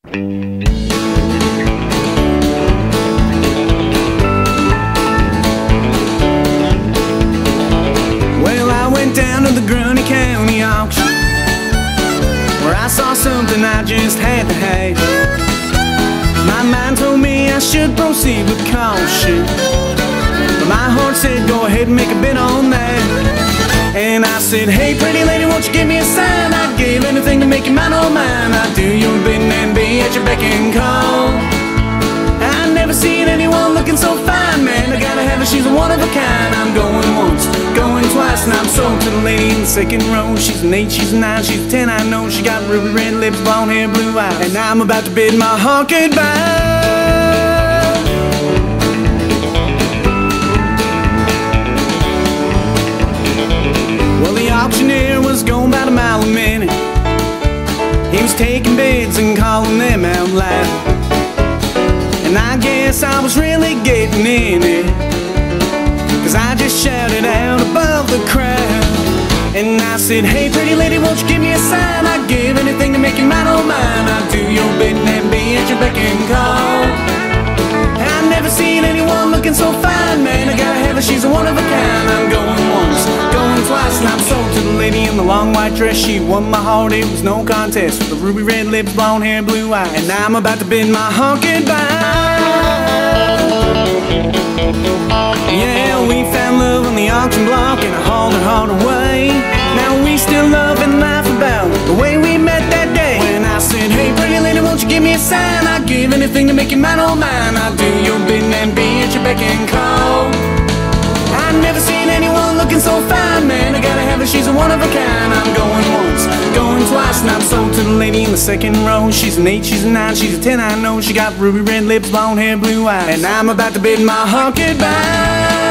Well, I went down to the Grundy County auction, where I saw something I just had to have. My mind told me I should proceed with caution, but my heart said go ahead and make a bid on that. And I said, hey pretty lady, won't you give me a sign? I'd give anything to make you mine, oh mine. I'd do your bidding and be at your beck and call. I never seen anyone looking so fine, man. I gotta have her, she's a one of a kind. I'm going once, going twice, and I'm sold to the lady in the second row. She's an 8, she's a 9, she's a 10, I know. She got ruby red lips, blonde hair, blue eyes, and I'm about to bid my heart goodbye. Well, the auctioneer was going about a mile a minute. He was taking bids and calling them out loud, and I guess I was really getting in it, 'cause I just shouted out above the crowd. And I said, hey pretty lady, won't you give me a sign? I'd give anything to make you mine, oh mine. I'd do your bidding and be at your beck and call. I've never seen anyone looking so fine, man. I gotta have her, she's a one of a kind. I'm going once, going twice, and I'm sold to the lady in the long white dress. She won my heart, it was no contest, with the ruby red lips, blonde hair, blue eyes, and I'm about to bid my heart goodbye. Yeah, we found love on the auction block, and I hauled her heart away. Now we still love and laugh about the way we met that day. When I said, hey pretty lady, won't you give me a sign? I'd give anything to make you mine, oh mine. I'd do your bidding and be at your beck and call. I've never seen anyone looking so fine, man. I gotta have her, she's a one of a kind. I'm going once, going twice, and I'm sold to the lady in the second row. She's an 8, she's a 9, she's a 10, I know. She got ruby red lips, blonde hair, blue eyes, and I'm about to bid my heart goodbye.